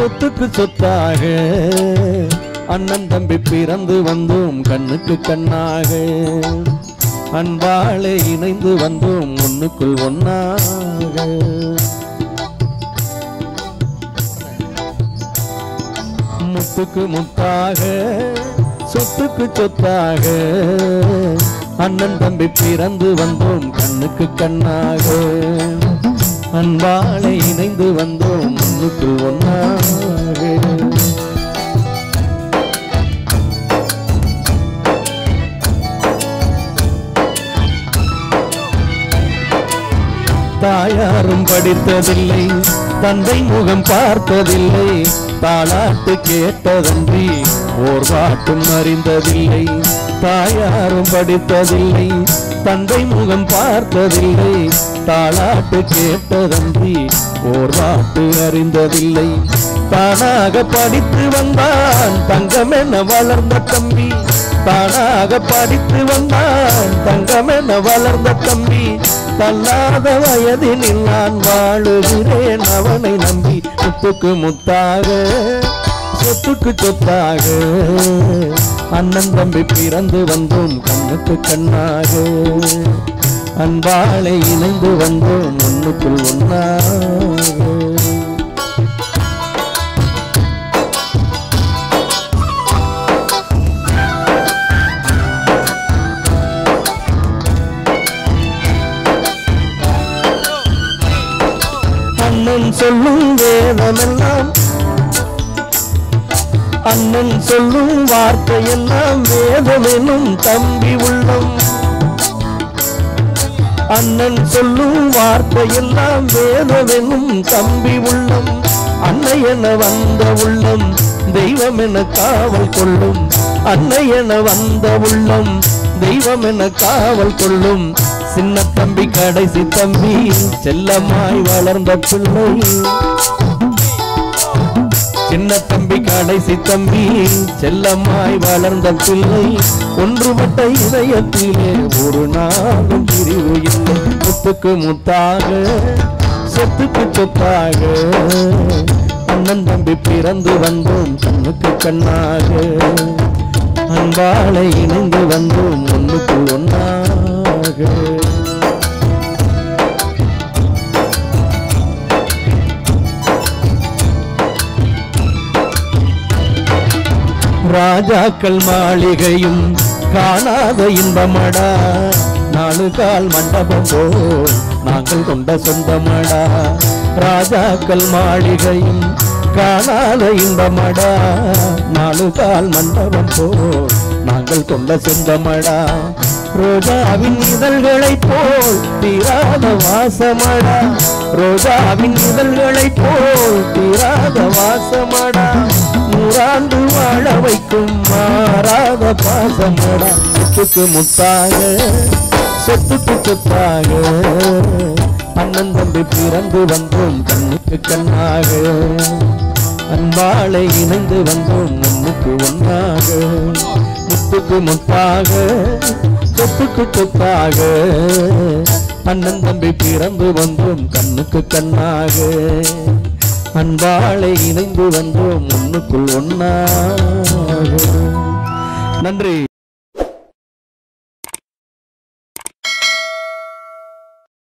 சொத்துக்கு சொத்தாக அண்ணன் தம்பி பிறந்து வந்தோம் கண்ணுக்கு கண்ணாக அன்பாலே இணைந்து வந்தோம் ஒண்ணுக்குள் ஒன்னாக முத்துக்கு முத்தாக சொத்துக்கு சொத்தாக அண்ணன் தம்பி பிறந்து வந்தோம் கண்ணுக்கு கண்ணாக அன்பாலே இணைந்து வந்தோம் ஒண்ணுக்குள் ஒன்னாக தாயாரும் படித்ததில்லை தந்தை முகம் பார்த்ததில்லை தாலாட்டு கேட்டதன்றி ஓர் பாட்டும் அறிந்ததில்லை தாயாரும் படித்ததில்லை தந்தை முகம் பார்த்ததில்லை தாலாட்டு கேட்டதன்றி ஓர் பாட்டு அறிந்ததில்லை தானாக படித்து வந்தான் தங்கமென வளர்ந்த தம்பி தானாக படித்து வந்தான் தங்கமென வளர்ந்த தம்பி தள்ளாத வயதினில் நான் வாழுகிறேன் அவனை நம்பி முத்துக்கு முத்தாக சொத்துக்கு சொத்தாக அண்ணன் தம்பி பிறந்து வந்தோம் கண்ணுக்கு கண்ணாக அன்பாலே இணைந்து வந்தோம் ஒண்ணுக்குள் ஒன்னாக அண்ணன் சொல்லும் வேதமெல்லாம் அண்ணன் சொல்லும் வார்த்தையெல்லாம் வேதமெனும் தம்பி உள்ளம் அண்ணன் சொல்லும் வார்த்தையெல்லாம் வேதமெனும் தம்பி உள்ளம் அன்னை என வந்த உள்ளம் தெய்வம் என காவல் கொள்ளும் அன்னை என வந்த உள்ளம் தெய்வம் என காவல் கொள்ளும் சின்ன தம்பி கடைசி தம்பி செல்லமாய் வளர்ந்த பிள்ளை சின்ன தம்பி கடைசி தம்பி செல்லமாய் வளர்ந்த பிள்ளை ஒன்றுபட்ட இதயத்திலே ஒரு நாளும் பிரிவு இல்லை முத்துக்கு முத்தாக சொத்துக்கு சொத்தாக அண்ணன் தம்பி பிறந்து வந்தோம் கண்ணுக்கு கண்ணாக அன்பாலே இணைந்து வந்தோம் ஒண்ணுக்குள் ஒன்னாக ராஜாக்கள் மாளிகையும் காணாத இன்பமடா நாலு கால் மண்டபம் போல் நாங்கள் கொண்ட சொந்தமடா ராஜாக்கள் மாளிகையும் காணாத இன்பமடா நாலு கால் மண்டபம் போல் நாங்கள் கொண்ட சொந்தமடா ரோஜாவின் இதழ்களை போல் தீராத வாசமடா ரோஜாவின் இதழ்களை போல் தீராத வாசமடா நூறாண்டு வாழ வைக்கும் மாறாத பாசமடா சொத்துக்கு முத்தாக சொத்துக்கு சொத்தாக அண்ணன் தம்பி பிறந்து வந்தோம் கண்ணுக்கு கண்ணாக அன்பாலே இணைந்து வந்தோம் ஒண்ணுக்கு ஒன்னாக முத்துக்கு முத்தாக சொத்துக்கு சொத்தாக அண்ணன் தம்பி பிறந்து வந்தோம் கண்ணுக்கு கண்ணாக அன்பாலே இணைந்து வந்தோம் ஒண்ணுக்குள் ஒன்னாக நன்றி.